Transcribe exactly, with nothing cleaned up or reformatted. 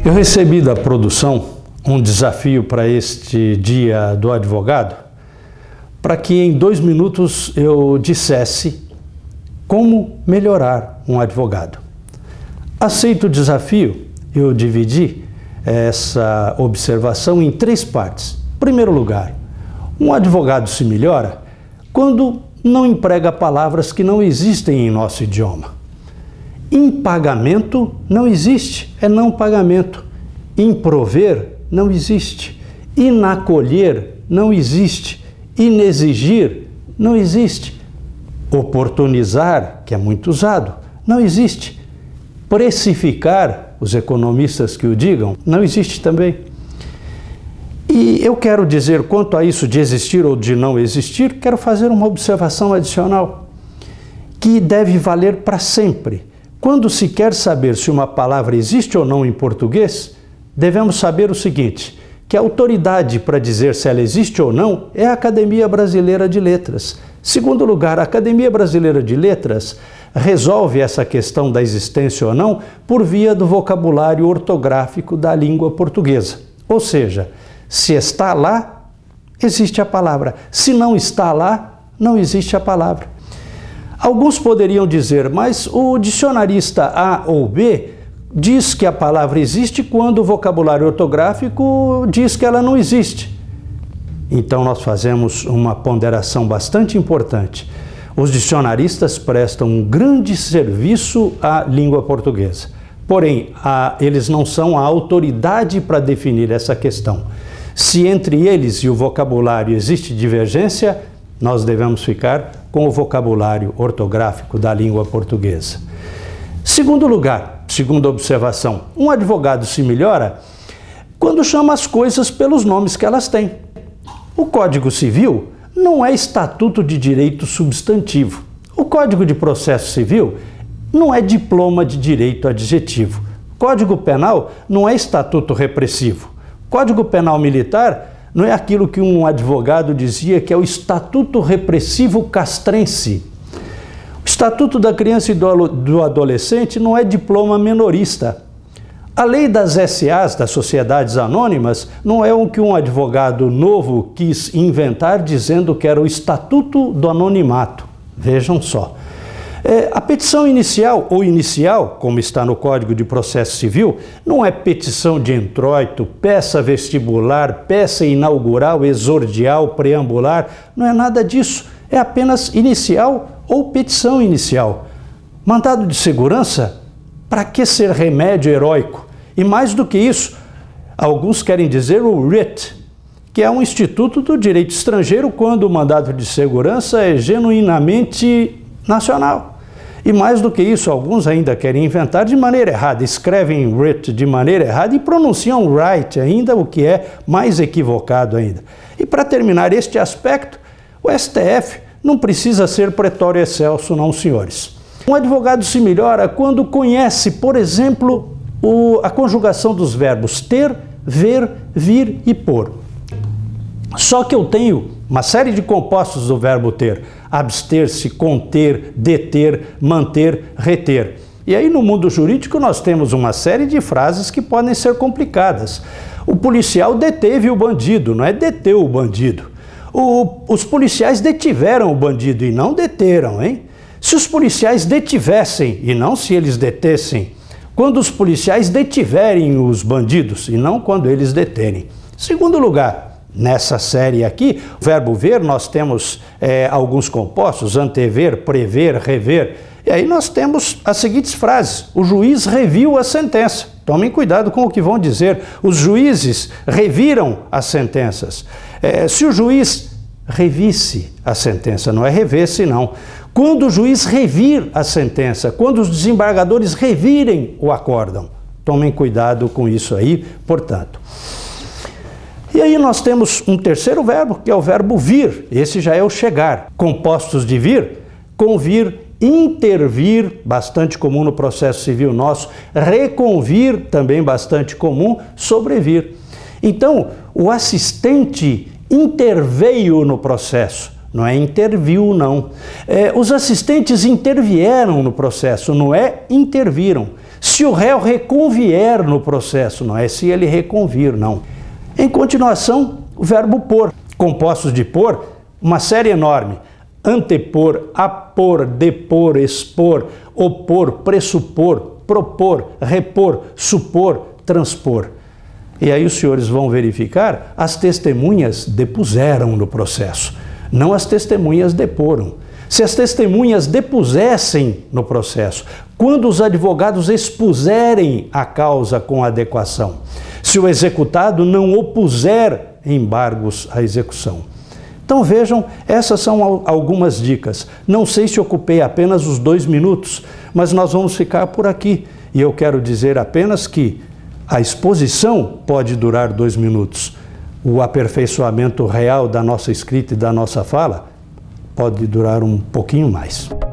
Eu recebi da produção um desafio para este Dia do Advogado, para que em dois minutos eu dissesse como melhorar um advogado. Aceito o desafio, eu dividi essa observação em três partes. Em primeiro lugar, um advogado se melhora quando não emprega palavras que não existem em nosso idioma. Impagamento não existe, é não pagamento. Improver não existe. Inacolher não existe. Inexigir não existe. Oportunizar, que é muito usado, não existe. Precificar, os economistas que o digam, não existe também. E eu quero dizer, quanto a isso de existir ou de não existir, quero fazer uma observação adicional, que deve valer para sempre. Quando se quer saber se uma palavra existe ou não em português, devemos saber o seguinte, que a autoridade para dizer se ela existe ou não é a Academia Brasileira de Letras. Segundo lugar, a Academia Brasileira de Letras resolve essa questão da existência ou não por via do vocabulário ortográfico da língua portuguesa. Ou seja, se está lá, existe a palavra. Se não está lá, não existe a palavra. Alguns poderiam dizer, mas o dicionarista A ou B diz que a palavra existe quando o vocabulário ortográfico diz que ela não existe. Então nós fazemos uma ponderação bastante importante. Os dicionaristas prestam um grande serviço à língua portuguesa. Porém, a, eles não são a autoridade para definir essa questão. Se entre eles e o vocabulário existe divergência, nós devemos ficar com o vocabulário ortográfico da língua portuguesa. Segundo lugar, segunda observação, um advogado se melhora quando chama as coisas pelos nomes que elas têm. O Código Civil não é estatuto de direito substantivo. O Código de Processo Civil não é diploma de direito adjetivo. Código Penal não é estatuto repressivo. Código Penal Militar não é aquilo que um advogado dizia que é o Estatuto Repressivo Castrense. O Estatuto da Criança e do Adolescente não é diploma menorista. A lei das S As, das Sociedades Anônimas, não é o que um advogado novo quis inventar dizendo que era o Estatuto do Anonimato. Vejam só. É, a petição inicial ou inicial, como está no Código de Processo Civil, não é petição de introito, peça vestibular, peça inaugural, exordial, preambular, não é nada disso. É apenas inicial ou petição inicial. Mandado de segurança, para que ser remédio heróico? E mais do que isso, alguns querem dizer o writ, que é um instituto do direito estrangeiro quando o mandado de segurança é genuinamente nacional. E mais do que isso, alguns ainda querem inventar de maneira errada, escrevem writ de maneira errada e pronunciam right ainda, o que é mais equivocado ainda. E para terminar este aspecto, o S T F não precisa ser pretório excelso, não, senhores. Um advogado se melhora quando conhece, por exemplo, o, a conjugação dos verbos ter, ver, vir e por. Só que eu tenho uma série de compostos do verbo ter: abster-se, conter, deter, manter, reter. E aí no mundo jurídico nós temos uma série de frases que podem ser complicadas. O policial deteve o bandido, não é deteu o bandido. O, os policiais detiveram o bandido e não deteram, hein? Se os policiais detivessem e não se eles detessem. Quando os policiais detiverem os bandidos e não quando eles deterem. Segundo lugar, nessa série aqui, o verbo ver, nós temos é, alguns compostos, antever, prever, rever. E aí nós temos as seguintes frases: o juiz reviu a sentença. Tomem cuidado com o que vão dizer. Os juízes reviram as sentenças. É, se o juiz revisse a sentença, não é revesse, não. Quando o juiz revir a sentença, quando os desembargadores revirem o acórdão. Tomem cuidado com isso aí, portanto. E aí nós temos um terceiro verbo, que é o verbo vir. Esse já é o chegar. Compostos de vir, convir, intervir, bastante comum no processo civil nosso, reconvir, também bastante comum, sobrevir. Então, o assistente interveio no processo. Não é interviu, não. É, os assistentes intervieram no processo, não é interviram. Se o réu reconvier no processo, não é se ele reconvir, não. Em continuação, o verbo por, compostos de por, uma série enorme. Antepor, apor, depor, expor, opor, pressupor, propor, repor, supor, transpor. E aí os senhores vão verificar, as testemunhas depuseram no processo, não as testemunhas deporam. Se as testemunhas depusessem no processo, quando os advogados expuserem a causa com adequação, se o executado não opuser embargos à execução. Então vejam, essas são algumas dicas. Não sei se ocupei apenas os dois minutos, mas nós vamos ficar por aqui. E eu quero dizer apenas que a exposição pode durar dois minutos. O aperfeiçoamento real da nossa escrita e da nossa fala pode durar um pouquinho mais.